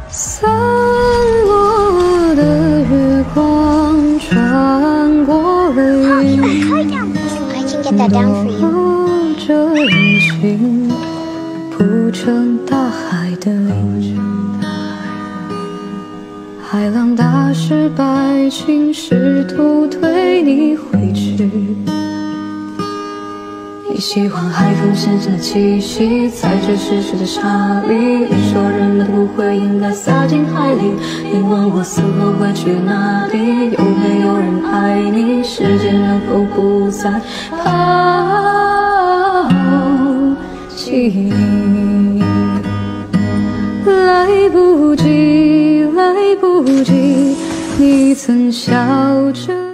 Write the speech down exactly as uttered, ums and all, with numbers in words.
散落的月光穿过了云，抱着人心，铺成大海的云。海浪打湿白裙，试图推你回去。你喜欢海风咸咸的气息，在这湿湿的沙里，人说人的骨灰应该撒进海里。你问我死后会去哪里，有没有人爱你，时间能否不再抛弃你？来不及，来不及，你曾笑着。